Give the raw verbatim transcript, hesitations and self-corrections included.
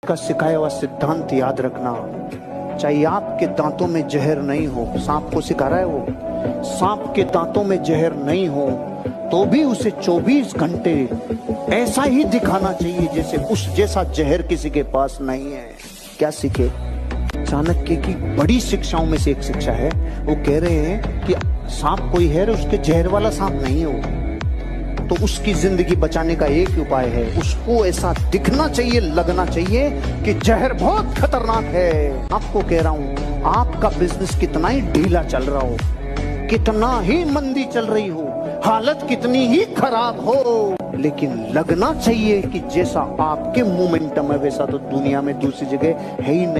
का सिखाया हुआ सिद्धांत याद रखना, चाहे आपके दांतों में जहर नहीं हो, सांप को सिखा रहा है वो, सांप के दांतों में जहर नहीं हो तो भी उसे चौबीस घंटे ऐसा ही दिखाना चाहिए जैसे उस जैसा जहर किसी के पास नहीं है। क्या सीखे? चाणक्य की बड़ी शिक्षाओं में से एक शिक्षा है, वो कह रहे हैं कि सांप कोई है, उसके जहर वाला सांप नहीं है वो, तो उसकी जिंदगी बचाने का एक ही उपाय है, उसको ऐसा दिखना चाहिए, लगना चाहिए कि जहर बहुत खतरनाक है। आपको कह रहा हूं, आपका बिजनेस कितना ही ढीला चल रहा हो, कितना ही मंदी चल रही हो, हालत कितनी ही खराब हो, लेकिन लगना चाहिए कि जैसा आपके मोमेंटम है वैसा तो दुनिया में दूसरी जगह है ही नहीं।